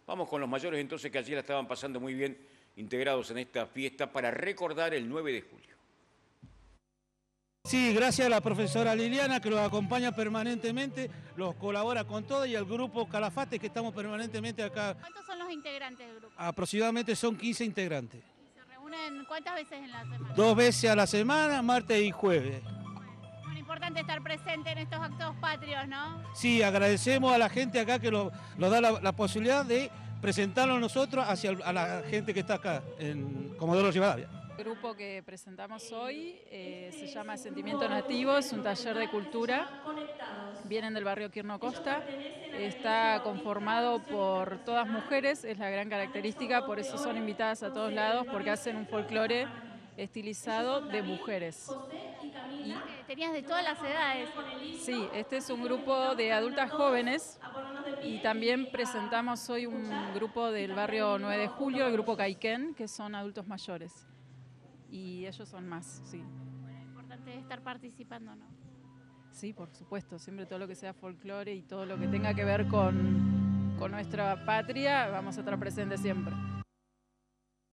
Vamos con los mayores entonces que ayer la estaban pasando muy bien integrados en esta fiesta para recordar el 9 de julio. Sí, gracias a la profesora Liliana que los acompaña permanentemente, los colabora con todo y al grupo Calafate que estamos permanentemente acá. ¿Cuántos son los integrantes del grupo? Aproximadamente son 15 integrantes. ¿Y se reúnen cuántas veces en la semana? 2 veces a la semana, martes y jueves. Bueno, importante estar presente en estos actos patrios, ¿no? Sí, agradecemos a la gente acá que nos da la posibilidad de presentarnos nosotros a la gente que está acá en Comodoro Rivadavia. El grupo que presentamos hoy se llama Sentimiento Nativo, es un taller de cultura, vienen del barrio Quirno Costa, está conformado por todas mujeres, es la gran característica, por eso son invitadas a todos lados, porque hacen un folclore estilizado de mujeres. Tenías de todas las edades. Sí, este es un grupo de adultas jóvenes y también presentamos hoy un grupo del barrio 9 de Julio, el grupo Caiquén, que son adultos mayores. Y ellos son más, sí. Bueno, importante estar participando, ¿no? Sí, por supuesto, siempre todo lo que sea folclore y todo lo que tenga que ver con nuestra patria, vamos a estar presentes siempre.